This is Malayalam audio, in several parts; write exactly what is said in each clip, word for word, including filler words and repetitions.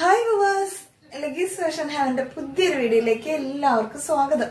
Hi viewers, LIKHI'S fashion havന്റെ പുതിയൊരു വീഡിയോയിലേക്ക് എല്ലാവർക്കും സ്വാഗതം.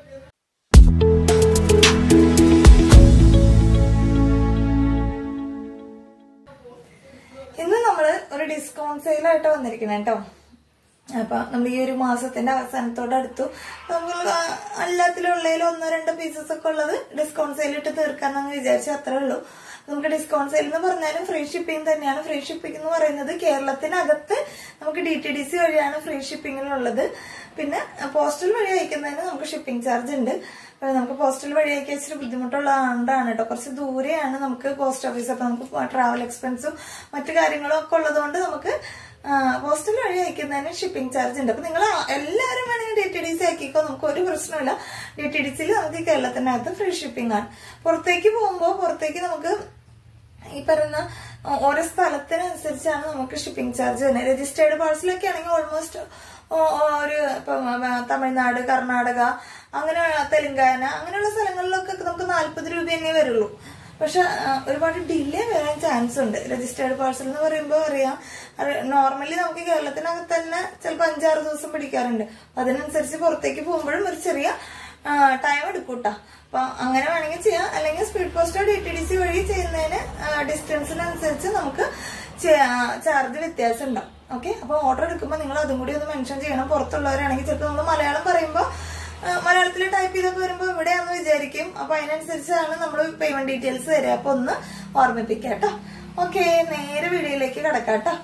ഇന്ന് നമ്മൾ ഒരു ഡിസ്കൗണ്ട് സെയിൽ ആയിട്ട് വന്നിരിക്കണം കേട്ടോ. അപ്പൊ നമ്മൾ ഈ ഒരു മാസത്തിന്റെ അവസാനത്തോട് അടുത്തു നമുക്ക് എല്ലാത്തിലുള്ളതിൽ ഒന്നോ രണ്ടോ പീസസ് ഒക്കെ ഉള്ളത് ഡിസ്കൗണ്ട് സെയിൽ ഇട്ട് തീർക്കാന്ന് വിചാരിച്ചു. അത്രേ ഉള്ളൂ. നമുക്ക് ഡിസ്കൗണ്ട് സെയിൽ എന്ന് പറഞ്ഞാലും ഫ്രീ ഷിപ്പിംഗ് തന്നെയാണ്. ഫ്രീ ഷിപ്പിംഗ് എന്ന് പറയുന്നത് കേരളത്തിനകത്ത് നമുക്ക് ഡി ടി ഡി സി വഴിയാണ് ഫ്രീ ഷിപ്പിംഗിലുള്ളത്. പിന്നെ പോസ്റ്റൽ വഴി അയക്കുന്നതിന് നമുക്ക് ഷിപ്പിംഗ് ചാർജ് ഉണ്ട്. നമുക്ക് പോസ്റ്റൽ വഴി അയക്കാൻ ഇച്ചിരി ബുദ്ധിമുട്ടുള്ളതുകൊണ്ടാണ് കേട്ടോ. കുറച്ച് ദൂരെയാണ് നമുക്ക് പോസ്റ്റ് ഓഫീസ്. അപ്പൊ നമുക്ക് ട്രാവൽ എക്സ്പെൻസും മറ്റു കാര്യങ്ങളും ഒക്കെ ഉള്ളതുകൊണ്ട് നമുക്ക് പോസ്റ്റൽ വഴി അയക്കുന്നതിന് ഷിപ്പിംഗ് ചാർജ് ഉണ്ട്. അപ്പൊ നിങ്ങൾ എല്ലാവരും വേണമെങ്കിൽ ഡി ടി ഡി സി ആക്കിക്കോ, നമുക്ക് ഒരു പ്രശ്നമില്ല. ഡി ടി ഡി സിയിൽ നമുക്ക് ഈ കേരളത്തിനകത്ത് ഫ്രീ ഷിപ്പിംഗ് ആണ്. പുറത്തേക്ക് പോകുമ്പോൾ പുറത്തേക്ക് നമുക്ക് ഈ പറയുന്ന ഓരോ സ്ഥലത്തിനനുസരിച്ചാണ് നമുക്ക് ഷിപ്പിംഗ് ചാർജ് തന്നെ. രജിസ്റ്റേർഡ് പാഴ്സലൊക്കെ ആണെങ്കിൽ ഓൾമോസ്റ്റ് ഒരു ഇപ്പൊ തമിഴ്നാട്, കർണാടക, അങ്ങനെ തെലങ്കാന അങ്ങനെയുള്ള സ്ഥലങ്ങളിലൊക്കെ നമുക്ക് നാല്പത് രൂപ തന്നെ വരുള്ളൂ. പക്ഷെ ഒരുപാട് ഡിലേ വരാൻ ചാൻസ് ഉണ്ട്. രജിസ്റ്റേർഡ് പാഴ്സൽ എന്ന് പറയുമ്പോൾ അറിയാം, നോർമലി നമുക്ക് കേരളത്തിനകത്ത് തന്നെ ചിലപ്പോൾ അഞ്ചാറ് ദിവസം പിടിക്കാറുണ്ട്. അതിനനുസരിച്ച് പുറത്തേക്ക് പോകുമ്പോഴും ഒരു ചെറിയ ടൈം എടുക്കൂട്ടാ. അപ്പൊ അങ്ങനെ വേണമെങ്കിൽ ചെയ്യാം. അല്ലെങ്കിൽ സ്പീഡ് പോസ്റ്റോ ഡി ടി ഡി സി വഴി ചെയ്യുന്നതിന് ഡിസ്റ്റൻസിനനുസരിച്ച് നമുക്ക് ചാർജ് വ്യത്യാസം ഉണ്ടാവും. ഓക്കെ, അപ്പൊ ഓർഡർ എടുക്കുമ്പോൾ നിങ്ങൾ അതും കൂടി ഒന്ന് മെൻഷൻ ചെയ്യണം. പുറത്തുള്ളവരാണെങ്കിൽ ചിലപ്പോൾ നമ്മൾ മലയാളം പറയുമ്പോൾ മലയാളത്തിൽ ടൈപ്പ് ചെയ്തൊക്കെ വരുമ്പോൾ ഇവിടെയാന്ന് വിചാരിക്കും. അപ്പൊ അതിനനുസരിച്ചാണ് നമ്മൾ പേയ്മെന്റ് ഡീറ്റെയിൽസ് തരിക. അപ്പൊ ഒന്ന് ഓർമ്മിപ്പിക്കാം കേട്ടോ. ഓക്കെ, നേരെ വീഡിയോയിലേക്ക് കിടക്കാട്ടോ.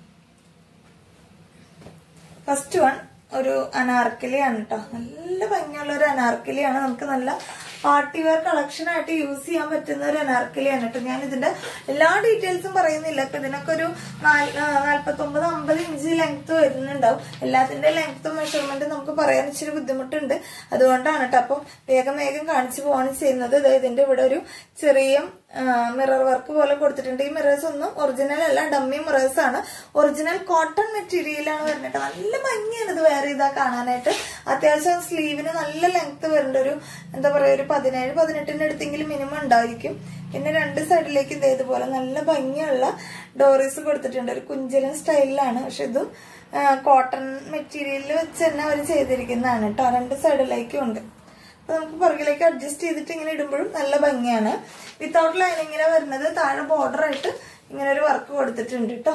ഫസ്റ്റ് വൺ ഒരു അനാർക്കലിയാണ് കേട്ടോ. നല്ല ഭംഗിയുള്ള ഒരു അനാർക്കലിയാണ്. നമുക്ക് നല്ല പാർട്ടി വെയർ കളക്ഷൻ ആയിട്ട് യൂസ് ചെയ്യാൻ പറ്റുന്ന ഒരു അനാർക്കലിയാണ് കേട്ടോ. ഞാൻ ഇതിന്റെ എല്ലാ ഡീറ്റെയിൽസും പറയുന്നില്ല. ഇപ്പൊ ഇതിനൊക്കെ ഒരു നാല്പത്തി ഒമ്പത് അമ്പത് ഇഞ്ച് ലെങ്ത് വരുന്നുണ്ടാവും. എല്ലാത്തിന്റെ ലെങ്ത്തും മെഷർമെന്റും നമുക്ക് പറയാൻ ഇച്ചിരി ബുദ്ധിമുട്ടുണ്ട്. അതുകൊണ്ടാണ് കേട്ടോ. അപ്പം വേഗം വേഗം കാണിച്ചു പോവാണ് ചെയ്യുന്നത്. ഇതിന്റെ ഇവിടെ ഒരു ചെറിയ മിറർ വർക്ക് പോലെ കൊടുത്തിട്ടുണ്ട്. ഈ മിറേഴ്സ് ഒന്നും ഒറിജിനൽ അല്ല, ഡമ്മി മിറേഴ്സ് ആണ്. ഒറിജിനൽ കോട്ടൺ മെറ്റീരിയലാണ് വരുന്നത്. നല്ല ഭംഗിയാണ് ഇത് വേറെ ഇതാ കാണാനായിട്ട്. അത്യാവശ്യം സ്ലീവിന് നല്ല ലെങ്ത് വരുന്നുണ്ട്. ഒരു എന്താ പറയാ ഒരു പതിനേഴ് പതിനെട്ടിന്റെ അടുത്തെങ്കിലും മിനിമം ഉണ്ടായിരിക്കും. പിന്നെ രണ്ട് സൈഡിലേക്ക് ഇതേപോലെ നല്ല ഭംഗിയുള്ള ഡോറീസ് കൊടുത്തിട്ടുണ്ട്. ഒരു കുഞ്ചലൻ സ്റ്റൈലിലാണ്. പക്ഷെ ഇതും കോട്ടൺ മെറ്റീരിയലിൽ വെച്ച് തന്നെ അവർ ചെയ്തിരിക്കുന്നതാണ് കേട്ടോ. രണ്ട് സൈഡിലേക്കും ഉണ്ട്. അപ്പൊ നമുക്ക് പുറകിലേക്ക് അഡ്ജസ്റ്റ് ചെയ്തിട്ട് ഇങ്ങനെ ഇടുമ്പോഴും നല്ല ഭംഗിയാണ്. വിത്തൗട്ട് ലൈനിങ്ങിനെ വരുന്നത്. താഴെ ബോർഡർ ആയിട്ട് ഇങ്ങനെ ഒരു വർക്ക് കൊടുത്തിട്ടുണ്ട് കേട്ടോ.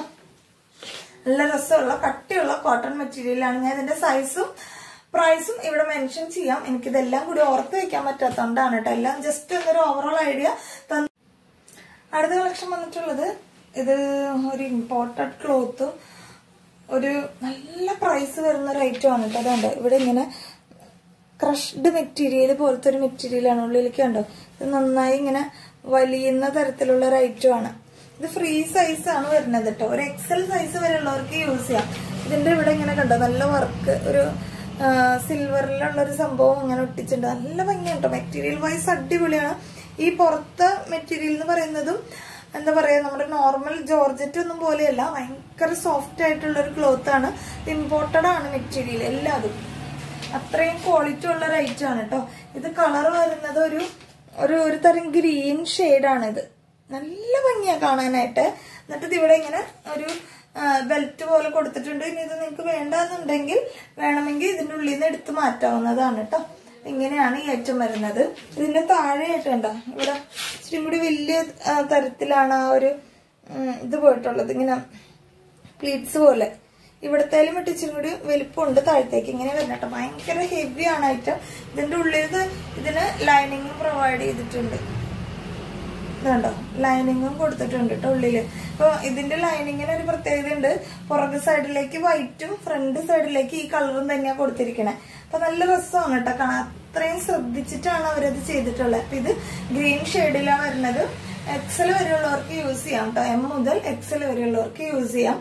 നല്ല രസമുള്ള കട്ടിയുള്ള കോട്ടൺ മെറ്റീരിയലാണ്. ഞാൻ ഇതിന്റെ സൈസും പ്രൈസും ഇവിടെ മെൻഷൻ ചെയ്യാം. എനിക്കിതെല്ലാം കൂടി ഓർത്ത് വെക്കാൻ പറ്റാത്തതുകൊണ്ടാണ് കേട്ടോ. എല്ലാം ജസ്റ്റ് എന്നൊരു ഓവറോൾ ഐഡിയ തന്നു. അടുത്ത കളക്ഷൻ വന്നിട്ടുള്ളത് ഇത് ഒരു ഇമ്പോർട്ടഡ് ക്ലോത്ത്, ഒരു നല്ല പ്രൈസ് വരുന്ന ഒരു ഐറ്റം ആണ് കേട്ടോ. അതുകൊണ്ട് ഇവിടെ ഇങ്ങനെ ക്രഷ്ഡ് മെറ്റീരിയൽ പോലത്തെ ഒരു മെറ്റീരിയലാണ്. ഉള്ളിലേക്ക് കണ്ടോ, ഇത് നന്നായി ഇങ്ങനെ വലിയുന്ന തരത്തിലുള്ള ഒരു ഐറ്റം ആണ്. ഇത് ഫ്രീ സൈസ് ആണ് വരുന്നത് കേട്ടോ. ഒരു എക്സൽ സൈസ് വരെ ഉള്ളവർക്ക് യൂസ് ചെയ്യാം. ഇതിന്റെ ഇവിടെ ഇങ്ങനെ കണ്ടോ നല്ല വർക്ക്, ഒരു സിൽവറിലുള്ള ഒരു സംഭവം ഇങ്ങനെ ഒട്ടിച്ചിട്ടുണ്ട്. നല്ല ഭംഗിയാണ് കേട്ടോ. മെറ്റീരിയൽ വൈസ് അടിപൊളിയാണ്. ഈ പുറത്തെ മെറ്റീരിയൽ എന്ന് പറയുന്നതും എന്താ പറയാ നമ്മുടെ നോർമൽ ജോർജറ്റ് ഒന്നും പോലെയല്ല. ഭയങ്കര സോഫ്റ്റ് ആയിട്ടുള്ള ഒരു ക്ലോത്ത് ആണ്. ഇമ്പോർട്ടഡ് ആണ് മെറ്റീരിയൽ എല്ലാതും. അത്രയും ക്വാളിറ്റി ഉള്ള ഒരു ഐറ്റം ആണ് കേട്ടോ. ഇത് കളർ വരുന്നത് ഒരു ഒരു ഒരു തരം ഗ്രീൻ ഷെയ്ഡാണ്. ഇത് നല്ല ഭംഗിയാ കാണാനായിട്ട്. എന്നിട്ട് ഇത് ഇവിടെ ഇങ്ങനെ ഒരു ബെൽറ്റ് പോലെ കൊടുത്തിട്ടുണ്ട്. ഇനി ഇത് നിങ്ങൾക്ക് വേണ്ടെന്നുണ്ടെങ്കിൽ വേണമെങ്കിൽ ഇതിന്റെ ഉള്ളിൽ നിന്ന് എടുത്ത് മാറ്റാവുന്നതാണ് കേട്ടോ. ഇങ്ങനെയാണ് ഈ ഐറ്റം വരുന്നത്. ഇതിന്റെ താഴെയായിട്ടുണ്ടോ ഇവിടെ ഇച്ചിരി കൂടി വലിയ തരത്തിലാണ് ആ ഒരു ഇത് പോയിട്ടുള്ളത്. ഇങ്ങനെ പ്ലീറ്റ്സ് പോലെ ഇവിടത്തേലും ഇട്ടിച്ചും കൂടി വലിപ്പമുണ്ട്. താഴത്തേക്ക് ഇങ്ങനെ വരണട്ടോ. ഭയങ്കര ഹെവി ആണ് ഐറ്റം. ഇതിന്റെ ഉള്ളിൽ ഇതിന് ലൈനിങ്ങും പ്രൊവൈഡ് ചെയ്തിട്ടുണ്ട്. ഇതുണ്ടോ, ലൈനിങ്ങും കൊടുത്തിട്ടുണ്ട് കേട്ടോ ഉള്ളില്. അപ്പൊ ഇതിന്റെ ലൈനിങ്ങിന് ഒരു പ്രത്യേകത ഉണ്ട്. പുറകു സൈഡിലേക്ക് വൈറ്റും ഫ്രണ്ട് സൈഡിലേക്ക് ഈ കളറും തന്നെയാണ് കൊടുത്തിരിക്കണേ. അപ്പൊ നല്ല രസമാണ് കേട്ടോ കാണാൻ. അത്രയും ശ്രദ്ധിച്ചിട്ടാണ് അവരത് ചെയ്തിട്ടുള്ളത്. അപ്പൊ ഇത് ഗ്രീൻ ഷെയ്ഡിലാണ് വരുന്നത്. എക്സൽ വരെയുള്ളവർക്ക് യൂസ് ചെയ്യാം കേട്ടോ. എം മുതൽ എക്സൽ വരെയുള്ളവർക്ക് യൂസ് ചെയ്യാം.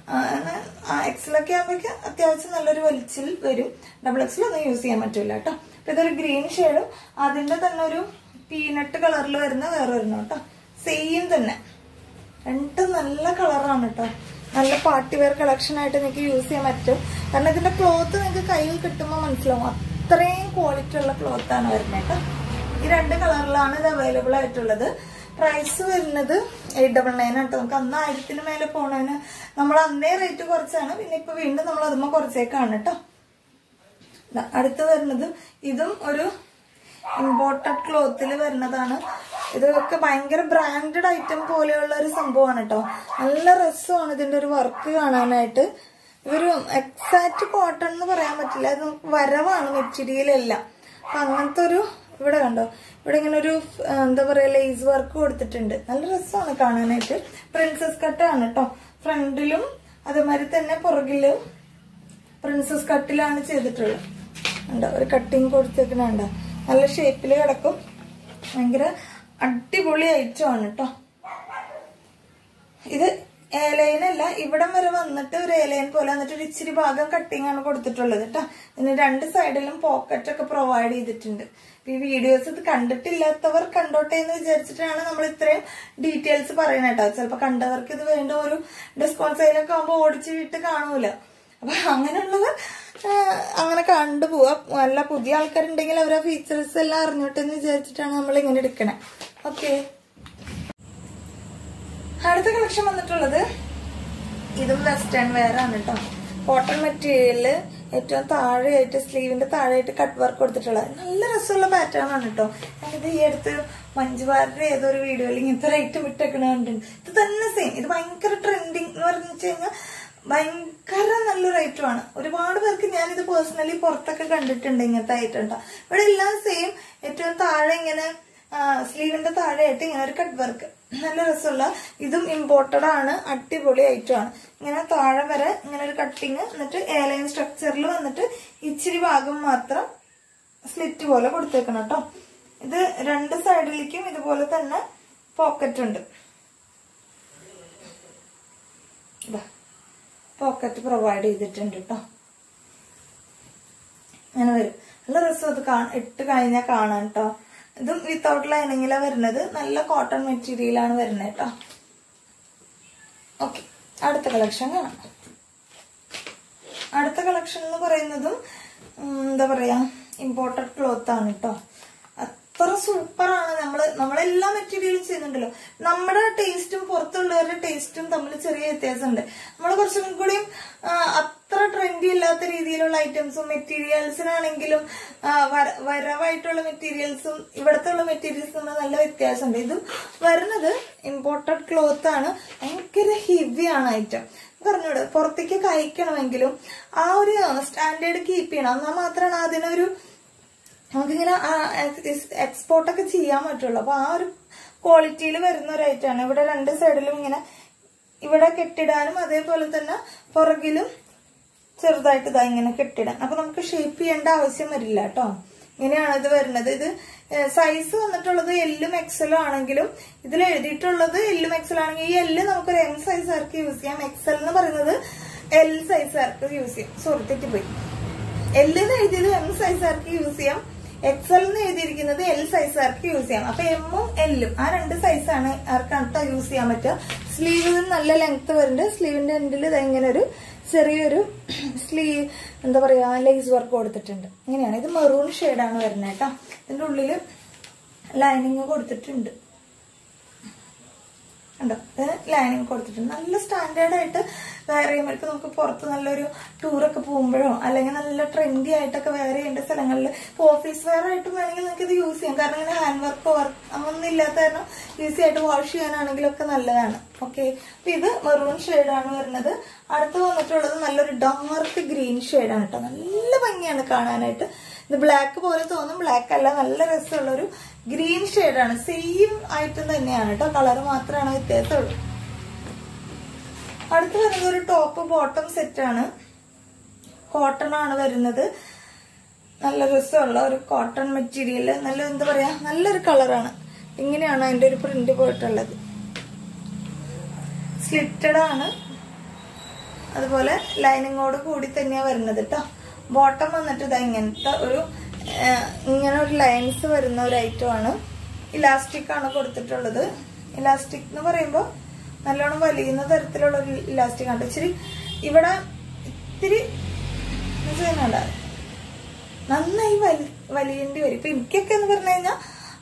എക്സലൊക്കെ ആകുമ്പോഴേക്ക് അത്യാവശ്യം നല്ലൊരു വലിച്ചിൽ വരും. ഡബിൾ എക്സൽ ഒന്നും യൂസ് ചെയ്യാൻ പറ്റൂല കേട്ടോ. അപ്പൊ ഇതൊരു ഗ്രീൻ ഷെയ്ഡും അതിന്റെ തന്നെ ഒരു പീനട്ട് കളറിൽ വരുന്ന വേറെ വരുന്നു കേട്ടോ. സെയിം തന്നെ രണ്ടും നല്ല കളറാണ് കേട്ടോ. നല്ല പാർട്ടി വെയർ കളക്ഷൻ ആയിട്ട് നിങ്ങൾക്ക് യൂസ് ചെയ്യാൻ പറ്റും. കാരണം ഇതിന്റെ ക്ലോത്ത് നിങ്ങൾക്ക് കയ്യിൽ കിട്ടുമ്പോൾ മനസ്സിലാവും. അത്രയും ക്വാളിറ്റി ഉള്ള ക്ലോത്ത് ആണ് വരുന്നത് കേട്ടോ. ഈ രണ്ട് കളറിലാണ് ഇത് അവൈലബിൾ ആയിട്ടുള്ളത്. പ്രൈസ് വരുന്നത് എയ്റ്റ് ഡബിൾ നയൻ ആട്ടോ. നമുക്ക് അന്ന് ആയിരത്തിന് മേലെ പോണതിന് നമ്മൾ അന്നേ റേറ്റ് കുറച്ചാണ്, പിന്നെ ഇപ്പൊ വീണ്ടും നമ്മൾ അതുമ്പോ കുറച്ചേക്കാണ് കേട്ടോ. അടുത്ത് വരുന്നത് ഇതും ഒരു ഇമ്പോർട്ടഡ് ക്ലോത്തിൽ വരുന്നതാണ്. ഇതൊക്കെ ഭയങ്കര ബ്രാൻഡഡ് ഐറ്റം പോലെയുള്ള ഒരു സംഭവമാണ് കേട്ടോ. നല്ല രസമാണ് ഇതിന്റെ ഒരു വർക്ക് കാണാനായിട്ട്. ഇതൊരു എക്സാക്ട് കോട്ടൺ എന്ന് പറയാൻ പറ്റില്ല, ഇത് വരവാണ് മെറ്റീരിയൽ എല്ലാം. അപ്പൊ അങ്ങനത്തെ ഒരു ഇവിടെ കണ്ടോ, ഇവിടെ ഇങ്ങനെ ഒരു എന്താ പറയാ ലേസ് വർക്ക് കൊടുത്തിട്ടുണ്ട്. നല്ല രസമാണ് കാണാനായിട്ട്. പ്രിൻസസ് കട്ടാണ് കേട്ടോ. ഫ്രണ്ടിലും അതേമാതിരി തന്നെ പുറകിലും പ്രിൻസസ് കട്ടിലാണ് ചെയ്തിട്ടുള്ളത്. ഉണ്ടോ ഒരു കട്ടിങ് കൊടുത്തേക്കണുണ്ടോ, നല്ല ഷേപ്പിൽ കിടക്കും. ഭയങ്കര അടിപൊളി ഐറ്റം ആണ് കേട്ടോ. ഇത് ഏലൈനല്ല, ഇവിടം വരെ വന്നിട്ട് ഒരു ഏലൈൻ പോലെ വന്നിട്ട് ഒരു ഇച്ചിരി ഭാഗം കട്ടിങ് ആണ് കൊടുത്തിട്ടുള്ളത് കേട്ടോ. ഇതിന് രണ്ട് സൈഡിലും പോക്കറ്റ് ഒക്കെ പ്രൊവൈഡ് ചെയ്തിട്ടുണ്ട്. ഈ വീഡിയോസ് ഇത് കണ്ടിട്ടില്ലാത്തവർ കണ്ടോട്ടെ എന്ന് വിചാരിച്ചിട്ടാണ് നമ്മൾ ഇത്രയും ഡീറ്റെയിൽസ് പറയുന്നത് കേട്ടോ. ചിലപ്പോ കണ്ടവർക്ക് ഇത് വേണ്ട ഒരു ഡിസ്കൗണ്ട് സെയിലൊക്കെ ആകുമ്പോൾ ഓടിച്ച് വിട്ട് കാണൂല. അപ്പൊ അങ്ങനെയുള്ളത് അങ്ങനെ കണ്ടുപോവാ. നല്ല പുതിയ ആൾക്കാരുണ്ടെങ്കിൽ അവരെ ഫീച്ചേഴ്സ് എല്ലാം അറിഞ്ഞോട്ടെ എന്ന് വിചാരിച്ചിട്ടാണ് നമ്മൾ ഇങ്ങനെ എടുക്കണേ. ഓക്കെ, അടുത്ത കളക്ഷൻ വന്നിട്ടുള്ളത് ഇതും വെസ്റ്റേൺ വെയർ ആണ് കേട്ടോ. കോട്ടൺ മെറ്റീരിയലില് ഏറ്റവും താഴെയായിട്ട് സ്ലീവിന്റെ താഴെയായിട്ട് കട്ട് വർക്ക് കൊടുത്തിട്ടുള്ളത് നല്ല രസമുള്ള പാറ്റേൺ ആണ് കേട്ടോ. ഞാനിത് ഈ അടുത്ത് മഞ്ജുവാരുടെ ഏതൊരു വീഡിയോയിൽ ഇങ്ങനത്തെ റേറ്റ് വിട്ടേക്കണ കണ്ടിട്ടുണ്ട്. ഇത് തന്നെ സെയിം, ഇത് ഭയങ്കര ട്രെൻഡിങ് എന്ന് പറഞ്ഞു കഴിഞ്ഞാൽ ഭയങ്കര നല്ലൊരു ഐറ്റമാണ്. ഒരുപാട് പേർക്ക് ഞാനിത് പേഴ്സണലി പുറത്തൊക്കെ കണ്ടിട്ടുണ്ട് ഇങ്ങനത്തെ ഐറ്റം കേട്ടോ. ഇവിടെ എല്ലാം സെയിം, ഏറ്റവും താഴെ ഇങ്ങനെ സ്ലീവിന്റെ താഴെയായിട്ട് ഇങ്ങനെ ഒരു കട്ട് വർക്ക് നല്ല രസമുള്ള. ഇതും ഇമ്പോർട്ടഡ് ആണ്, അടിപൊളി ഐറ്റം ആണ്. ഇങ്ങനെ താഴെ വരെ ഇങ്ങനെ ഒരു കട്ടിങ്, എന്നിട്ട് എയർലൈൻ സ്ട്രക്ചറിൽ വന്നിട്ട് ഇച്ചിരി ഭാഗം മാത്രം സ്ലിറ്റ് പോലെ കൊടുത്തേക്കണം കേട്ടോ. ഇത് രണ്ട് സൈഡിലേക്കും ഇതുപോലെ തന്നെ പോക്കറ്റ് ഉണ്ട്. പോക്കറ്റ് പ്രൊവൈഡ് ചെയ്തിട്ടുണ്ട് കേട്ടോ. അങ്ങനെ വരും. നല്ല രസം അത് ഇട്ട് കഴിഞ്ഞാൽ കാണാൻ കേട്ടോ. ഇതും വിത്തൗട്ട് ലൈനിങ്ങിലാണ് വരുന്നത്. നല്ല കോട്ടൺ മെറ്റീരിയലാണ് വരുന്നത് കേട്ടോ. ഓക്കെ, അടുത്ത കളക്ഷൻ കാണാം. അടുത്ത കളക്ഷൻ എന്ന് പറയുന്നതും എന്താ പറയാ ഇമ്പോർട്ടഡ് ക്ലോത്ത് ആണ് കേട്ടോ. അത്ര സൂപ്പറാണ്. നമ്മള് നമ്മളെല്ലാ മെറ്റീരിയലും ചെയ്യുന്നുണ്ടല്ലോ. നമ്മുടെ ടേസ്റ്റും പുറത്തുള്ളവരുടെ ടേസ്റ്റും തമ്മിൽ ചെറിയ വ്യത്യാസമുണ്ട്. നമ്മൾ കുറച്ചും കൂടിയും അത്ര ട്രെൻഡി അല്ലാത്ത രീതിയിലുള്ള ഐറ്റംസും മെറ്റീരിയൽസിനാണെങ്കിലും വരവായിട്ടുള്ള മെറ്റീരിയൽസും ഇവിടത്തെ ഉള്ള മെറ്റീരിയൽസും നല്ല വ്യത്യാസമുണ്ട്. ഇതും വരുന്നത് ഇമ്പോർട്ടഡ് ക്ലോത്ത് ആണ്. ഭയങ്കര ഹെവി ആണ് ഐറ്റം. പറഞ്ഞൂടെ, പുറത്തേക്ക് കഴിക്കണമെങ്കിലും ആ ഒരു സ്റ്റാൻഡേർഡ് കീപ്പ് ചെയ്യണം. എന്നാൽ മാത്രമാണ് അതിനൊരു നമുക്കിങ്ങനെ എക്സ്പോർട്ടൊക്കെ ചെയ്യാൻ പറ്റുള്ളൂ. അപ്പൊ ആ ഒരു ക്വാളിറ്റിയിൽ വരുന്ന ഒരു ഐറ്റമാണ്. ഇവിടെ രണ്ട് സൈഡിലും ഇങ്ങനെ ഇവിടെ കെട്ടിടാനും അതേപോലെ തന്നെ പുറകിലും ചെറുതായിട്ട് ഇതാ ഇങ്ങനെ കെട്ടിടാൻ. അപ്പൊ നമുക്ക് ഷേപ്പ് ചെയ്യേണ്ട ആവശ്യം വരില്ല കേട്ടോ. ഇങ്ങനെയാണ് ഇത് വരുന്നത്. ഇത് സൈസ് വന്നിട്ടുള്ളത് എല്ലും എക്സലും ആണെങ്കിലും ഇതിൽ എഴുതിയിട്ടുള്ളത് എല്ലും എക്സൽ ആണെങ്കിൽ ഈ എല്ല് നമുക്കൊരു എം സൈസുകാർക്ക് യൂസ് ചെയ്യാം. എക്സൽ എന്ന് പറയുന്നത് എൽ സൈസുകാർക്ക് യൂസ് ചെയ്യാം. സോറി, തെറ്റിപ്പോയി. എല്ലിന്ന് എഴുതിയത് എം സൈസുകാർക്ക് യൂസ് ചെയ്യാം, എക്സൽ എന്ന് എഴുതിയിരിക്കുന്നത് എൽ സൈസുകാർക്ക് യൂസ് ചെയ്യാം. അപ്പൊ എമ്മും എല്ലും ആ രണ്ട് സൈസാണ് ആർക്കാണ് യൂസ് ചെയ്യാൻ പറ്റുക. സ്ലീവിന് നല്ല ലെങ്ത് വരുന്നുണ്ട്. സ്ലീവിന്റെ എൻഡിൽ ഇതെങ്ങനെ ഒരു ചെറിയൊരു സ്ലീവ് എന്താ പറയാ ലേസ് വർക്ക് കൊടുത്തിട്ടുണ്ട്. ഇങ്ങനെയാണ്. ഇത് മെറൂൺ ഷെയ്ഡാണ് വരുന്നത് കേട്ടോ. ഇതിന്റെ ഉള്ളില് ലൈനിങ് കൊടുത്തിട്ടുണ്ട്. ഉണ്ടോ, ലൈനിങ് കൊടുത്തിട്ടുണ്ട്. നല്ല സ്റ്റാൻഡേർഡ് ആയിട്ട് വെയർ ചെയ്യുമ്പോൾ ഇപ്പൊ നമുക്ക് പുറത്ത് നല്ലൊരു ടൂറൊക്കെ പോകുമ്പോഴോ അല്ലെങ്കിൽ നല്ല ട്രെൻഡി ആയിട്ടൊക്കെ വെയർ ചെയ്യേണ്ട സ്ഥലങ്ങളിൽ ഓഫീസ് വെയർ ആയിട്ട് വേണമെങ്കിൽ നിങ്ങൾക്ക് ഇത് യൂസ് ചെയ്യാം. കാരണം ഇങ്ങനെ ഹാൻഡ് വർക്കോ വർക്ക് അങ്ങനൊന്നും ഇല്ലാത്ത കാരണം ഈസി ആയിട്ട് വാഷ് ചെയ്യാനാണെങ്കിലും ഒക്കെ നല്ലതാണ്. ഓക്കെ, അപ്പൊ ഇത് മെറൂൺ ഷെയ്ഡാണ് വരുന്നത്. അടുത്ത് വന്നിട്ടുള്ളത് നല്ലൊരു ഡാർക്ക് ഗ്രീൻ ഷെയ്ഡാണ് കേട്ടോ. നല്ല ഭംഗിയാണ് കാണാനായിട്ട്. ഇത് ബ്ലാക്ക് പോലെ തോന്നും, ബ്ലാക്ക് അല്ല, നല്ല രസമുള്ളൊരു ഗ്രീൻ ഷെയ്ഡാണ്. സെയിം ഐറ്റം തന്നെയാണ് കേട്ടോ, കളർ മാത്രമാണ് വ്യത്യാസമുള്ളൂ. അടുത്ത് വരുന്നത് ഒരു ടോപ്പ് ബോട്ടം സെറ്റ് ആണ്. കോട്ടൺ ആണ് വരുന്നത്. നല്ല രസമുള്ള ഒരു കോട്ടൺ മെറ്റീരിയൽ, നല്ല എന്താ പറയാ നല്ലൊരു കളറാണ്. ഇങ്ങനെയാണ് അതിന്റെ ഒരു പ്രിന്റ് പോയിട്ടുള്ളത്. സ്ലിറ്റഡ് ആണ്, അതുപോലെ ലൈനിങ്ങോട് കൂടി തന്നെയാണ് വരുന്നത് കേട്ടോ. ബോട്ടം വന്നിട്ട് ഇതാ ഇങ്ങനത്തെ ഒരു ഇങ്ങനെ ഒരു ലൈൻസ് വരുന്ന ഒരു ഐറ്റം ആണ്. ഇലാസ്റ്റിക് ആണ് കൊടുത്തിട്ടുള്ളത്. ഇലാസ്റ്റിക് എന്ന് പറയുമ്പോൾ നല്ലോണം വലിയുന്ന തരത്തിലുള്ള ഒരു ഇലാസ്റ്റിക് ആണ്. ഇച്ചിരി ഇവിടെ ഇത്തിരി നന്നായി വലി വലിയേണ്ടി വരും. ഇപ്പൊ എനിക്കൊക്കെ എന്ന് പറഞ്ഞു കഴിഞ്ഞാൽ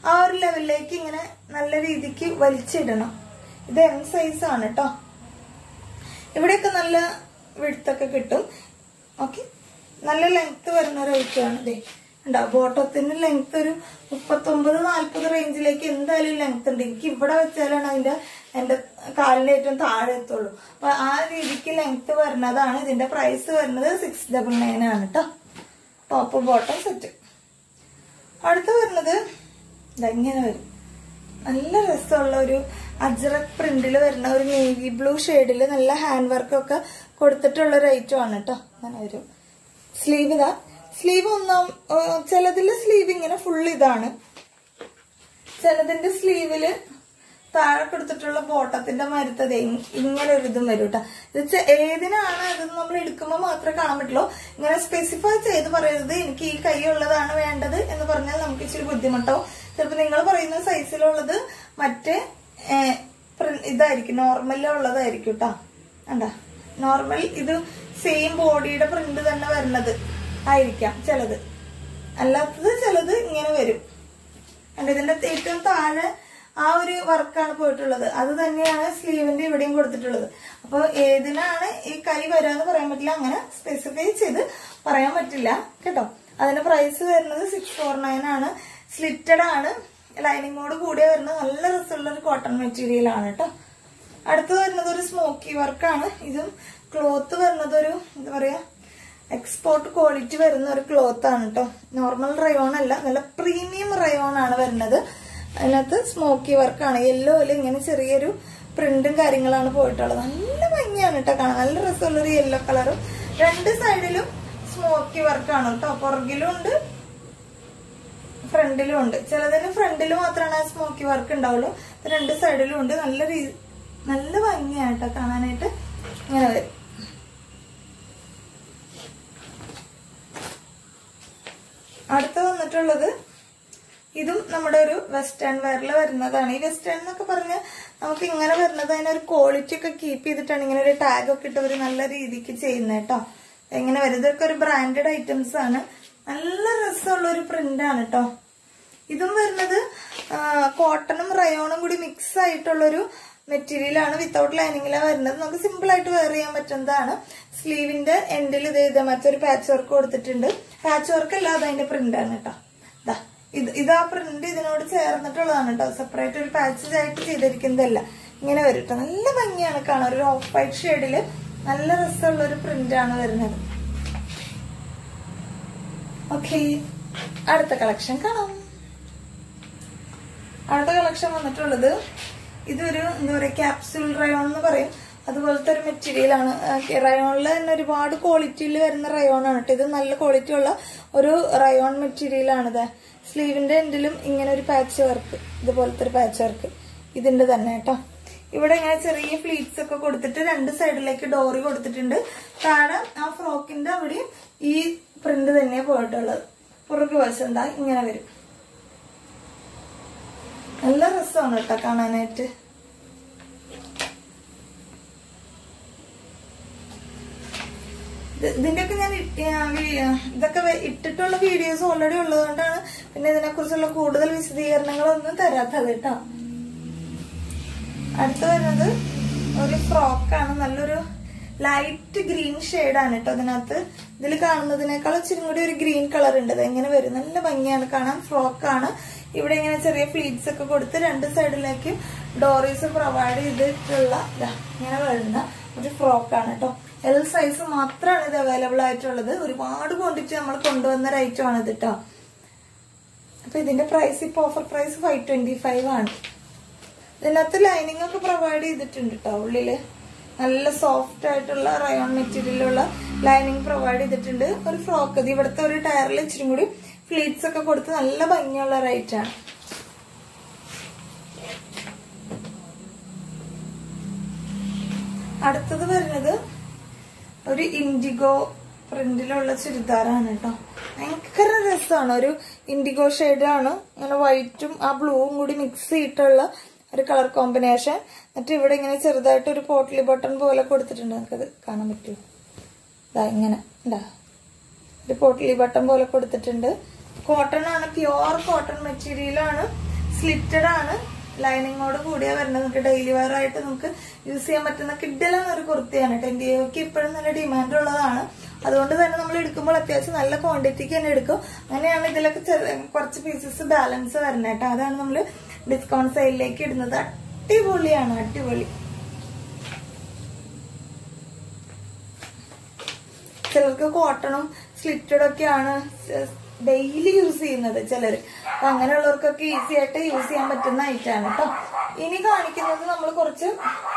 ആ ഒരു ലെവലിലേക്ക് ഇങ്ങനെ നല്ല രീതിക്ക് വലിച്ചിടണം. ഇത് എം സൈസ് ആണ് കേട്ടോ. ഇവിടെയൊക്കെ നല്ല വിഡ്ത്തൊക്കെ കിട്ടും. ഓക്കെ, നല്ല ലെങ്ത് വരുന്ന ഒരു ഐറ്റമാണ്. ഇതേ ഉണ്ടോ, ബോട്ടത്തിന് ലെങ്ത് ഒരു മുപ്പത്തൊമ്പത് നാല്പത് റേഞ്ചിലേക്ക് എന്തായാലും ലെങ്ത് ഉണ്ട്. എനിക്ക് ഇവിടെ വെച്ചാലാണ് അതിന്റെ എന്റെ കാലിന്റെ ഏറ്റവും താഴെ എത്തുള്ളൂ. അപ്പൊ ആ രീതിക്ക് ലെങ്ത് വരുന്നതാണ്. ഇതിന്റെ പ്രൈസ് വരുന്നത് സിക്സ് ഡബിൾ നയൻ ആണ് കേട്ടോ. Top bottom set. അടുത്ത് വരുന്നത് ഇതെങ്ങനെ വരും, നല്ല രസമുള്ള ഒരു അജ്രക് പ്രിന്റിൽ വരുന്ന ഒരു നേവി ബ്ലൂ ഷെയ്ഡില് നല്ല ഹാൻഡ് വർക്ക് ഒക്കെ കൊടുത്തിട്ടുള്ള ഒരു ഐറ്റം ആണ് കേട്ടോ. അങ്ങനെ വരും. സ്ലീവ് ഇതാ, സ്ലീവ് ഒന്നാം ചിലതില് സ്ലീവ് ഇങ്ങനെ ഫുൾ ഇതാണ്, ചിലതിന്റെ സ്ലീവില് താഴെ കൊടുത്തിട്ടുള്ള ബോട്ടത്തിന്റെ മരുത്തത് ഇങ്ങനെ ഒരു ഇതും വരും കേട്ടോ. ഇത് ഏതിനാണ് അത് നമ്മൾ എടുക്കുമ്പോൾ മാത്രമേ കാണാൻ പറ്റുള്ളൂ. ഇങ്ങനെ സ്പെസിഫൈ ചെയ്ത് പറയരുത് എനിക്ക് ഈ കൈ ഉള്ളതാണ് വേണ്ടത് എന്ന് പറഞ്ഞാൽ നമുക്ക് ഇച്ചിരി ബുദ്ധിമുട്ടാവും. ചിലപ്പോ നിങ്ങൾ പറയുന്ന സൈസിലുള്ളത് മറ്റേ ഇതായിരിക്കും, നോർമലുള്ളതായിരിക്കും കേട്ടോ. കണ്ടാ, നോർമൽ ഇത് സെയിം ബോഡിയുടെ പ്രിന്റ് തന്നെ വരുന്നത് ആയിരിക്കാം ചിലത്, അല്ലാത്തത് ചിലത് ഇങ്ങനെ വരും. കണ്ട, ഇതിന്റെ ഏറ്റവും താഴെ ആ ഒരു വർക്കാണ് പോയിട്ടുള്ളത്. അത് തന്നെയാണ് സ്ലീവിന്റെ ഇവിടെയും കൊടുത്തിട്ടുള്ളത്. അപ്പൊ ഏതിനാണ് ഈ കൈ വരാന്ന് പറയാൻ പറ്റില്ല, അങ്ങനെ സ്പെസിഫൈ ചെയ്ത് പറയാൻ പറ്റില്ല കേട്ടോ. അതിന്റെ പ്രൈസ് വരുന്നത് സിക്സ് ഫോർ നയൻ ആണ്. സ്ലിറ്റഡ് ആണ്, ലൈനിങ്ങോട് കൂടിയ വരുന്നത്. നല്ല രസമുള്ള ഒരു കോട്ടൺ മെറ്റീരിയൽ ആണ് കേട്ടോ. അടുത്ത് വരുന്നത് ഒരു സ്മോക്കി വർക്കാണ്. ഇതും ക്ലോത്ത് വരുന്നത് ഒരു എന്താ പറയാ എക്സ്പോർട്ട് ക്വാളിറ്റി വരുന്ന ഒരു ക്ലോത്ത് ആണ് കേട്ടോ. നോർമൽ റയോൺ അല്ല, നല്ല പ്രീമിയം റയോൺ ആണ് വരുന്നത്. അതിനകത്ത് സ്മോക്കി വർക്കാണ്. യെല്ലോയില് ഇങ്ങനെ ചെറിയൊരു പ്രിന്റും കാര്യങ്ങളാണ് പോയിട്ടുള്ളത്. നല്ല ഭംഗിയാണ് കേട്ടോ കാണാൻ. നല്ല രസമുള്ളൊരു യെല്ലോ കളറും. രണ്ട് സൈഡിലും സ്മോക്കി വർക്കാണ് കേട്ടോ. പുറകിലും ഉണ്ട്, ഫ്രണ്ടിലും ഉണ്ട്. ചിലതിന് ഫ്രണ്ടിൽ മാത്രമാണ് സ്മോക്കി വർക്ക് ഉണ്ടാവുള്ളൂ. രണ്ട് സൈഡിലും ഉണ്ട്. നല്ല രീതി നല്ല ഭംഗിയാണ് കേട്ടോ കാണാനായിട്ട്. ഇങ്ങനെ വരും. അടുത്ത് വന്നിട്ടുള്ളത് ഇതും നമ്മുടെ ഒരു വെസ്റ്റേൺ വെയറിൽ വരുന്നതാണ്. ഈ വെസ്റ്റേൺ എന്നൊക്കെ പറഞ്ഞ് നമുക്ക് ഇങ്ങനെ വരുന്നത് അതിനൊരു ക്വാളിറ്റി ഒക്കെ കീപ്പ് ചെയ്തിട്ടാണ് ഇങ്ങനെ ഒരു ടാഗ് ഒക്കെ ഇട്ട് ഒരു നല്ല രീതിക്ക് ചെയ്യുന്നത് കേട്ടോ. എങ്ങനെ വരും, ഇതൊക്കെ ഒരു ബ്രാൻഡഡ് ഐറ്റംസ് ആണ്. നല്ല രസമുള്ള ഒരു പ്രിന്റ് ആണ് കേട്ടോ. ഇതും വരുന്നത് കോട്ടണും റയോണും കൂടി മിക്സ് ആയിട്ടുള്ളൊരു മെറ്റീരിയൽ ആണ്. വിത്തൗട്ട് ലൈനിങ്ങിലാണ് വരുന്നത്. നമുക്ക് സിമ്പിൾ ആയിട്ട് വെയർ ചെയ്യാൻ പറ്റുന്നതാണ്. സ്ലീവിന്റെ എൻഡിൽ ഇത് ഇത് മറ്റൊരു പാച്ച് വർക്ക് കൊടുത്തിട്ടുണ്ട്. പാച്ച് വർക്ക് അല്ലാതെ അതിന്റെ പ്രിന്റ് ആണ് കേട്ടോ. ഇതാ ഇത് ഇതാ പ്രിന്റ് ഇതിനോട് ചേർന്നിട്ടുള്ളതാണ് കേട്ടോ. സെപ്പറേറ്റ് ഒരു പാച്ച് ആയിട്ട് ചെയ്തിരിക്കുന്നതല്ല. ഇങ്ങനെ വരും കേട്ടോ. നല്ല ഭംഗിയാണ് കാണാൻ. ഒരു ഓഫ് വൈറ്റ് ഷെയ്ഡില് നല്ല രസമുള്ള ഒരു പ്രിന്റ് ആണ് വരുന്നത്. ഓക്കെ, അടുത്ത കളക്ഷൻ കാണാം. അടുത്ത കളക്ഷൻ വന്നിട്ടുള്ളത് ഇതൊരു എന്താ പറയാ ക്യാപ്സ്യൂൾ റയോൺ എന്ന് പറയും. അതുപോലത്തെ ഒരു മെറ്റീരിയൽ ആണ്. റയോണിൽ തന്നെ ഒരുപാട് ക്വാളിറ്റിയിൽ വരുന്ന റയോൺ ആണ് കേട്ടോ. ഇത് നല്ല ക്വാളിറ്റി ഉള്ള ഒരു റയോൺ മെറ്റീരിയൽ ആണിത്. സ്ലീവിന്റെ എൻഡിലും ഇങ്ങനെ ഒരു പാച്ച് വർക്ക്, ഇതുപോലത്തെ ഒരു പാച്ച് വർക്ക് ഇതിന്റെ തന്നെ കേട്ടോ. ഇവിടെ ഇങ്ങനെ ചെറിയ ഫ്ലീറ്റ്സ് ഒക്കെ കൊടുത്തിട്ട് രണ്ട് സൈഡിലേക്ക് ഡോറി കൊടുത്തിട്ടുണ്ട്. താഴെ ആ ഫ്രോക്കിന്റെ അവിടെ ഈ പ്രിന്റ് തന്നെയാണ് പോയിട്ടുള്ളത്. പുറകു വശം എന്താ ഇങ്ങനെ വരും. നല്ല രസമാണ് കേട്ടോ കാണാനായിട്ട്. ഇതിന്റെയൊക്കെ ഞാൻ ഇതൊക്കെ ഇട്ടിട്ടുള്ള വീഡിയോസ് ഓൾറെഡി ഉള്ളതുകൊണ്ടാണ് പിന്നെ ഇതിനെ കുറിച്ചുള്ള കൂടുതൽ വിശദീകരണങ്ങളൊന്നും തരാത്തത് കേട്ടോ. അടുത്ത് വരുന്നത് ഒരു ഫ്രോക്കാണ്. നല്ലൊരു ലൈറ്റ് ഗ്രീൻ ഷെയ്ഡാണ് കേട്ടോ. അതിനകത്ത് ഇതിൽ കാണുന്നതിനേക്കാൾ ഇച്ചിരി കൂടി ഒരു ഗ്രീൻ കളർ ഉണ്ട്. അത് എങ്ങനെ വരും, നല്ല ഭംഗിയാണ് കാണാൻ. ഫ്രോക്കാണ്. ഇവിടെ ഇങ്ങനെ ചെറിയ ഫ്ലീറ്റ്സ് ഒക്കെ കൊടുത്ത് രണ്ട് സൈഡിലേക്ക് ഡോറീസ് പ്രൊവൈഡ് ചെയ്തിട്ടുള്ള ഇങ്ങനെ വരുന്ന ഒരു ഫ്രോക്കാണ് കേട്ടോ. എൽ സൈസ് മാത്രമാണ് ഇത് അവൈലബിൾ ആയിട്ടുള്ളത്. ഒരുപാട് ക്വാണ്ടിറ്റി നമ്മൾ കൊണ്ടുവന്ന ഒരു ഐറ്റം ആണ് ഇത് കേട്ടോ. അപ്പൊ ഇതിന്റെ പ്രൈസ് ഇപ്പൊ offer price five twenty five ആണ്. ഇതിനകത്ത് ലൈനിങ് ഒക്കെ പ്രൊവൈഡ് ചെയ്തിട്ടുണ്ട് കേട്ടോ. ഉള്ളില് നല്ല സോഫ്റ്റ് ആയിട്ടുള്ള റയോൺ മെറ്റീരിയലുള്ള ലൈനിങ് പ്രൊവൈഡ് ചെയ്തിട്ടുണ്ട്. ഒരു ഫ്രോക്ക് ഇത് ഇവിടുത്തെ ഒരു ടയറിൽ ഇച്ചിരി കൂടി ഫ്ലീറ്റ്സ് ഒക്കെ കൊടുത്ത് നല്ല ഭംഗിയുള്ള ഒരു ഐറ്റാണ്. അടുത്തത് വരുന്നത് ഒരു ഇൻഡിഗോ പ്രിന്റിലുള്ള ചുരിദാറാണ് കേട്ടോ. ഭയങ്കര രസമാണ്. ഒരു ഇൻഡിഗോ ഷെയ്ഡാണ്. ഇങ്ങനെ വൈറ്റും ആ ബ്ലൂവും കൂടി മിക്സ് ചെയ്തിട്ടുള്ള ഒരു കളർ കോമ്പിനേഷൻ. എന്നിട്ട് ഇവിടെ ഇങ്ങനെ ചെറുതായിട്ട് ഒരു പോട്ട്ലി ബട്ടൺ പോലെ കൊടുത്തിട്ടുണ്ട്. നമുക്കത് കാണാൻ പറ്റുമോ? ഇതാ ഇങ്ങനെ ഉണ്ടാ ഒരു പോട്ട്ലി ബട്ടൺ പോലെ കൊടുത്തിട്ടുണ്ട്. കോട്ടൺ ആണ്, പ്യുവർ കോട്ടൺ മെറ്റീരിയൽ ആണ്. സ്ലിറ്റഡ് ആണ്, ലൈനിങ്ങോട് കൂടിയാ വരുന്നത്. നമുക്ക് ഡെയിലി വെയർ ആയിട്ട് നമുക്ക് യൂസ് ചെയ്യാൻ പറ്റുന്ന കിഡിലാണ് ഒരു കുർത്തിയാണ്. ടെൻഡിയോക്ക് ഇപ്പോഴും നല്ല ഡിമാൻഡ് ഉള്ളതാണ്. അതുകൊണ്ട് തന്നെ നമ്മൾ എടുക്കുമ്പോൾ അത്യാവശ്യം നല്ല ക്വാണ്ടിറ്റിക്ക് തന്നെ എടുക്കും. അങ്ങനെയാണ് ഇതിലൊക്കെ കുറച്ച് പീസസ് ബാലൻസ് വരുന്നത് കേട്ടോ. അതാണ് നമ്മൾ ഡിസ്കൗണ്ട് സെയിലിലേക്ക് ഇടുന്നത്. അടിപൊളിയാണ്, അടിപൊളി. ചിലർക്ക് കോട്ടണും സ്ലിറ്റഡും ഒക്കെയാണ് ഡെയിലി യൂസ് ചെയ്യുന്നത് ചിലര്. അപ്പൊ അങ്ങനെയുള്ളവർക്കൊക്കെ ഈസി ആയിട്ട് യൂസ് ചെയ്യാൻ പറ്റുന്ന ഐറ്റാണ് കേട്ടോ. ഇനി കാണിക്കുന്നത് നമ്മൾ കുറച്ച്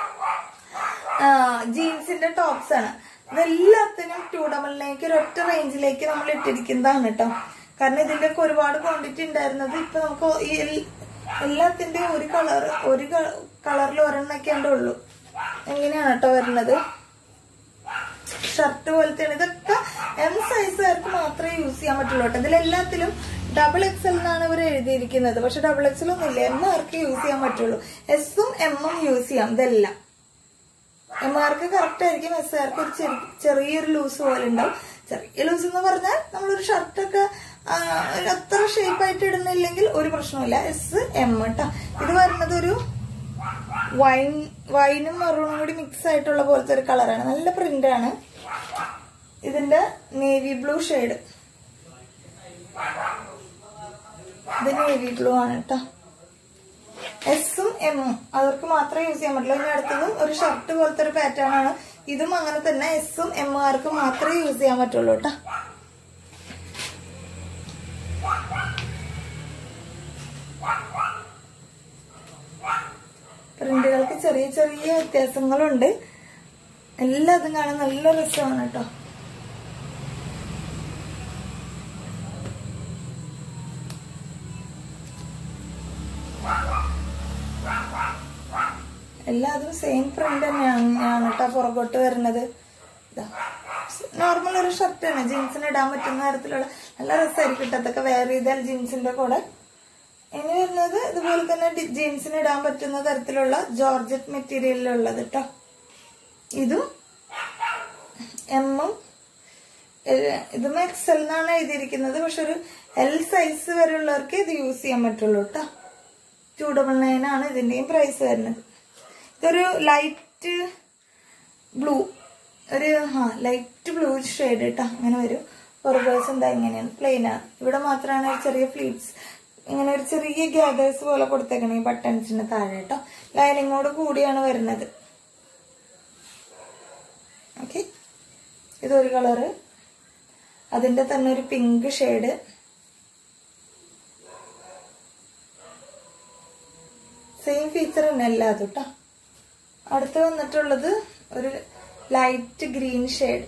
ജീൻസിന്റെ ടോപ്സ് ആണ്. ഇതെല്ലാത്തിനും ടു ഡബിൾ നയൻക്ക് ഒരൊറ്റ റേഞ്ചിലേക്ക് നമ്മൾ ഇട്ടിരിക്കുന്നതാണ് കേട്ടോ. കാരണം ഇതിന്റെ ഒക്കെ ഒരുപാട് ക്വാണ്ടിറ്റി ഉണ്ടായിരുന്നത് ഇപ്പൊ നമുക്ക് ഈ എല്ലാത്തിന്റെ ഒരു കളർ ഒരു കളറിൽ ഒരെണ്ണൊക്കെ ഉള്ളൂ. എങ്ങനെയാണ് കേട്ടോ വരുന്നത്, ഷർട്ട് പോലത്തെയാണ്. ഇതൊക്കെ എം സൈസുകാർക്ക് മാത്രമേ യൂസ് ചെയ്യാൻ പറ്റുള്ളൂ കേട്ടോ. ഇതിലെല്ലാത്തിലും ഡബിൾ എക്സൽ എന്നാണ് ഇവർ എഴുതിയിരിക്കുന്നത്. പക്ഷെ ഡബിൾ എക്സൽ ഒന്നും ഇല്ല, എം ആർക്ക് യൂസ് ചെയ്യാൻ പറ്റുള്ളൂ. എസും എമ്മും യൂസ് ചെയ്യാം. ഇതെല്ലാം എം ആർക്ക് കറക്റ്റ് ആയിരിക്കും, എസ് ആർക്ക് ഒരു ചെറിയൊരു ലൂസ് പോലെ ഉണ്ടാവും. ചെറിയ ലൂസ് എന്ന് പറഞ്ഞാൽ നമ്മളൊരു ഷർട്ടൊക്കെ അത്ര ഷേപ്പായിട്ട് ഇടുന്നില്ലെങ്കിൽ ഒരു പ്രശ്നമില്ല. എസ് എം കേട്ടോ. ഇത് വരുന്നത് ഒരു വൈൻ വൈനും മെറൂണും കൂടി മിക്സ് ആയിട്ടുള്ള പോലത്തെ ഒരു കളറാണ്. നല്ല പ്രിന്റ് ആണ്. ഇതിന്റെ നേവി ബ്ലൂ ഷെയ്ഡ്, ഇത് നേവി ബ്ലൂ ആണ് കേട്ടോ. എസും എമ്മും അവർക്ക് മാത്രമേ യൂസ് ചെയ്യാൻ പറ്റുള്ളൂ. ഇനി അടുത്തതും ഒരു ഷർട്ട് പോലത്തെ ഒരു പാറ്റേൺ ആണ്. ഇതും അങ്ങനെ തന്നെ എസും എമ്മുകാർക്ക് മാത്രമേ യൂസ് ചെയ്യാൻ പറ്റുള്ളൂ കേട്ടോ. പ്രിന്റുകൾക്ക് ചെറിയ ചെറിയ വ്യത്യാസങ്ങളുണ്ട്. എല്ലാതും കാണാൻ നല്ല രസമാണ് കേട്ടോ. എല്ലാതും സെയിം പ്രിന്റ് തന്നെയാണ് കേട്ടോ പുറകോട്ട് വരുന്നത്. നോർമൽ ഒരു ഷർട്ടാണ്, ജീൻസിന് ഇടാൻ പറ്റുന്ന തരത്തിലുള്ള നല്ല രസമായിരിക്കും കേട്ടോ. അതൊക്കെ വെയർ ചെയ്താൽ ജീൻസിന്റെ കൂടെ. ഇനി വരുന്നത് ഇതുപോലെ തന്നെ ജീൻസിന് ഇടാൻ പറ്റുന്ന തരത്തിലുള്ള ജോർജറ്റ് മെറ്റീരിയലിലുള്ളത് കേട്ടോ. ഇതും എമ്മും ഇതും എക്സൽ എന്നാണ് എഴുതിയിരിക്കുന്നത്. പക്ഷെ ഒരു എൽ സൈസ് വരെയുള്ളവർക്ക് ഇത് യൂസ് ചെയ്യാൻ പറ്റുള്ളൂ കേട്ടോ. ടു ഡബിൾ നയൻ ആണ് ഇതിന്റെയും പ്രൈസ് വരുന്നത്. ഇതൊരു ലൈറ്റ് ബ്ലൂ, ഒരു ഹാ ലൈറ്റ് ബ്ലൂ ഷെയ്ഡ് കേട്ടോ. അങ്ങനെ വരും. പുറകേഴ്സ് എന്താ ഇങ്ങനെയാണ്, പ്ലെയിൻ ആണ്. ഇവിടെ മാത്രമാണ് ചെറിയ ഫ്ലീറ്റ്സ്, ഇങ്ങനെ ഒരു ചെറിയ ഗ്യാദേഴ്സ് പോലെ കൊടുത്തേക്കണേ ഈ ബട്ടൺസിന് താഴെ കേട്ടോ. ലൈനിങ്ങോട് കൂടിയാണ് വരുന്നത്. ഓക്കെ, ഇതൊരു കളറ്. അതിന്റെ തന്നെ ഒരു പിങ്ക് ഷെയ്ഡ്. സെയിം ഫീച്ചർ തന്നെ അല്ലാതെ കേട്ടോ. അടുത്ത് വന്നിട്ടുള്ളത് ഒരു ലൈറ്റ് ഗ്രീൻ ഷെയ്ഡ്.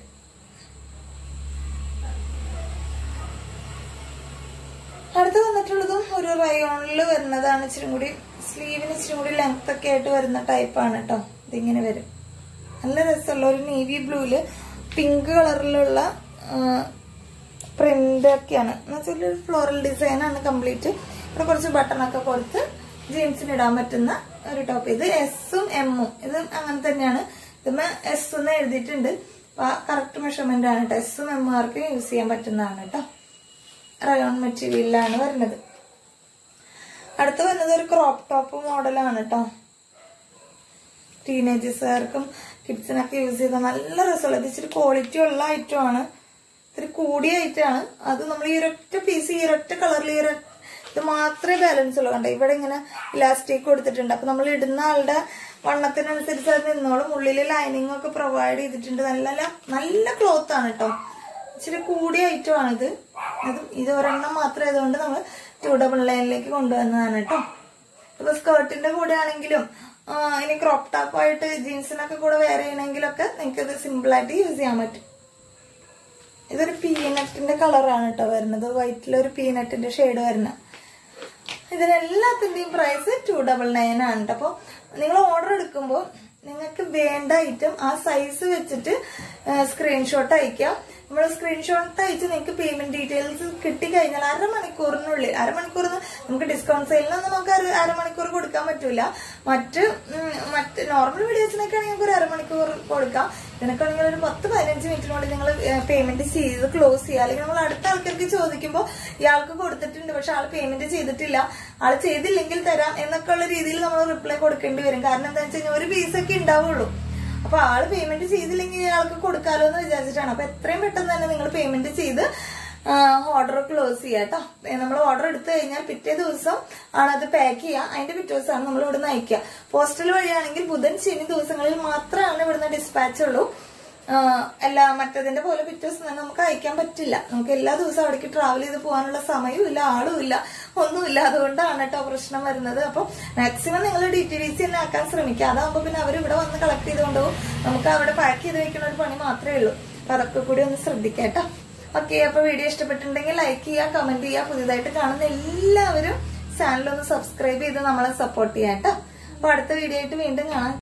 അടുത്ത് വന്നിട്ടുള്ളതും ഒരു റയോണിൽ വരുന്നതാണ്. ഇച്ചിരി കൂടി സ്ലീവിന് ഇച്ചിരി കൂടി ലെങ്ത് ഒക്കെ ആയിട്ട് വരുന്ന ടൈപ്പാണ് കേട്ടോ. ഇതിങ്ങനെ വരും. നല്ല രസമുള്ള ഒരു നേവി ബ്ലൂയില് പിങ്ക് കളറിലുള്ള പ്രിന്റ് ഒക്കെയാണ്. എന്ന് വെച്ചാൽ ഒരു ഫ്ലോറൽ ഡിസൈൻ ആണ് കംപ്ലീറ്റ്. ഇവിടെ കുറച്ച് ബട്ടൺ ഒക്കെ കൊടുത്ത് ജീൻസിന് ഇടാൻ പറ്റുന്ന ഒരു ടോപ്പ്. ഇത് എസും എമ്മും ഇത് അങ്ങനെ തന്നെയാണ്. ഇതുമ്മ എസ് എന്ന് എഴുതിയിട്ടുണ്ട്. കറക്റ്റ് മെഷർമെന്റ് ആണ് കേട്ടോ. എസും എമ്മുകാർക്ക് യൂസ് ചെയ്യാൻ പറ്റുന്നതാണ് കേട്ടോ. റയോൺ മെറ്റീരിയലിലാണ് വരുന്നത്. അടുത്ത് വരുന്നത് ഒരു ക്രോപ്പ് ടോപ്പ് മോഡലാണ് കേട്ടോ. ടീനേജേഴ്സുകാർക്കും കിഡ്സിനൊക്കെ യൂസ് ചെയ്ത നല്ല രസമുള്ള, ഇത് ഇച്ചിരി ക്വാളിറ്റി ഉള്ള ഐറ്റം ആണ്. ഇത്തിരി കൂടിയ ഐറ്റം ആണ്. അത് നമ്മൾ ഈ ഒരൊറ്റ പീസ് ഈ ഒരൊറ്റ കളറിൽ ഈ ഇത് മാത്രമേ ബാലൻസ് ഉള്ളൂ. കണ്ടോ, ഇവിടെ ഇങ്ങനെ ഇലാസ്റ്റിക് കൊടുത്തിട്ടുണ്ട്. അപ്പൊ നമ്മൾ ഇടുന്ന ആളുടെ വണ്ണത്തിനനുസരിച്ച് അത് നിന്നോളും. ഉള്ളില് ലൈനിങ് ഒക്കെ പ്രൊവൈഡ് ചെയ്തിട്ടുണ്ട്. നല്ല നല്ല ക്ലോത്ത് ആണ് കേട്ടോ. ഇച്ചിരി കൂടിയ ഐറ്റം ആണിത്. അതും ഇത് ഒരെണ്ണം മാത്രം ആയതുകൊണ്ട് നമ്മൾ ടു ഡബിൾ ലൈനിലേക്ക് കൊണ്ടുവന്നതാണ് കേട്ടോ. ഇപ്പൊ സ്കേർട്ടിന്റെ കൂടെ ആണെങ്കിലും ഇനി ക്രോപ്പ് ടോപ്പ് ആയിട്ട് ജീൻസിനൊക്കെ കൂടെ വെയർ ചെയ്യണമെങ്കിലൊക്കെ നിങ്ങൾക്ക് ഇത് സിമ്പിൾ ആയിട്ട് യൂസ് ചെയ്യാൻ പറ്റും. ഇതൊരു പീനട്ടിന്റെ കളറാണ് കേട്ടോ വരുന്നത്. വൈറ്റിലൊരു പീനട്ടിന്റെ ഷെയ്ഡ് വരുന്ന. ഇതിനെല്ലാത്തിന്റെയും പ്രൈസ് ടു ഡബിൾ നയൻ ആണ് കേട്ടോ. അപ്പൊ നിങ്ങൾ ഓർഡർ എടുക്കുമ്പോൾ നിങ്ങൾക്ക് വേണ്ട ഐറ്റം ആ സൈസ് വെച്ചിട്ട് സ്ക്രീൻഷോട്ട് അയക്കാം. നമ്മൾ സ്ക്രീൻഷോട്ട് അയച്ച് നിങ്ങൾക്ക് പേയ്മെന്റ് ഡീറ്റെയിൽസ് കിട്ടിക്കഴിഞ്ഞാൽ അരമണിക്കൂറിനുള്ളിൽ, അരമണിക്കൂറിന് നമുക്ക് ഡിസ്കൗണ്ട് സെയിലിന് നമുക്ക് അരമണിക്കൂർ കൊടുക്കാൻ പറ്റൂല. മറ്റ് മറ്റ് നോർമൽ വീഡിയോസിനൊക്കെ ആണെങ്കിൽ നമുക്ക് ഒരു അരമണിക്കൂർ കൊടുക്കാം. ഇതിനൊക്കെയാണെങ്കിൽ ഒരു പത്ത് പതിനഞ്ച് മിനിറ്റിനുള്ളിൽ നിങ്ങൾ പേയ്മെന്റ് ചെയ്ത് ക്ലോസ് ചെയ്യുക. അല്ലെങ്കിൽ നമ്മൾ അടുത്ത ആൾക്കാർക്ക് ചോദിക്കുമ്പോൾ ഇയാൾക്ക് കൊടുത്തിട്ടുണ്ട് പക്ഷെ ആൾ പേയ്മെന്റ് ചെയ്തിട്ടില്ല, ആൾ ചെയ്തില്ലെങ്കിൽ തരാം എന്നൊക്കെ ഉള്ള രീതിയിൽ നമ്മൾ റിപ്ലൈ കൊടുക്കേണ്ടി വരും. കാരണം എന്താ വെച്ച് കഴിഞ്ഞാൽ ഒരു പീസൊക്കെ ഉണ്ടാവുള്ളൂ. അപ്പൊ ആള് പേയ്മെന്റ് ചെയ്തില്ലെങ്കിൽ ഇയാൾക്ക് കൊടുക്കാലോ എന്ന് വിചാരിച്ചിട്ടാണ്. അപ്പൊ എത്രയും പെട്ടെന്ന് തന്നെ നിങ്ങൾ പേയ്മെന്റ് ചെയ്ത് ഓർഡർ ക്ലോസ് ചെയ്യാം കേട്ടോ. നമ്മൾ ഓർഡർ എടുത്തു കഴിഞ്ഞാൽ പിറ്റേ ദിവസം ആണ് അത് പാക്ക് ചെയ്യുക. അതിന്റെ പിറ്റേ ദിവസമാണ് നമ്മൾ ഇവിടുന്ന് അയക്കുക. പോസ്റ്റൽ വഴിയാണെങ്കിൽ ബുധൻ ശനി ദിവസങ്ങളിൽ മാത്രമാണ് ഇവിടുന്ന് ഡിസ്പാച്ച് ഉള്ളൂ. എല്ലാ മറ്റതിന്റെ പോലെ പിറ്റേ ദിവസം തന്നെ നമുക്ക് അയക്കാൻ പറ്റില്ല. നമുക്ക് എല്ലാ ദിവസവും അവിടേക്ക് ട്രാവൽ ചെയ്ത് പോകാനുള്ള സമയവും ഇല്ല, ആളും ഇല്ല, ഒന്നുമില്ല. അതുകൊണ്ടാണ് കേട്ടോ പ്രശ്നം വരുന്നത്. അപ്പൊ മാക്സിമം നിങ്ങൾ ഡി ടി ഡി സി തന്നെ ആക്കാൻ ശ്രമിക്കുക. അതാകുമ്പോൾ പിന്നെ അവർ ഇവിടെ വന്ന് കളക്ട് ചെയ്തുകൊണ്ടുപോകും. നമുക്ക് അവിടെ പാക്ക് ചെയ്ത് വെക്കുന്ന ഒരു പണി മാത്രമേ ഉള്ളൂ. അപ്പൊ അതൊക്കെ കൂടി ഒന്ന് ശ്രദ്ധിക്കാം കേട്ടോ. ഓക്കെ, അപ്പൊ വീഡിയോ ഇഷ്ടപ്പെട്ടിട്ടുണ്ടെങ്കിൽ ലൈക്ക് ചെയ്യുക, കമന്റ് ചെയ്യുക. പുതിയതായിട്ട് കാണുന്ന എല്ലാവരും ചാനൽ ഒന്ന് സബ്സ്ക്രൈബ് ചെയ്ത് നമ്മളെ സപ്പോർട്ട് ചെയ്യാം കേട്ടോ. അപ്പൊ അടുത്ത വീഡിയോ ആയിട്ട് വീണ്ടും കാണാം.